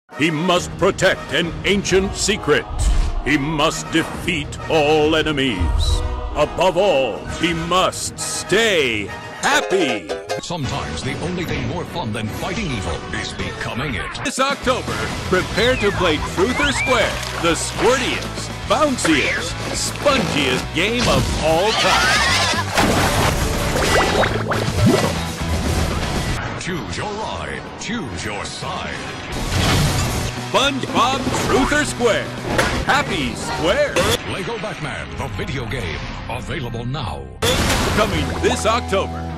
He must protect an ancient secret. He must defeat all enemies. Above all, he must stay happy. Sometimes the only thing more fun than fighting evil is becoming it. This October, prepare to play Truth or Square, the squirtiest, bounciest, spongiest game of all time. Choose your ride. Choose your side. SpongeBob Truth or Square. Happy Square. Lego Batman, the video game. Available now. Coming this October.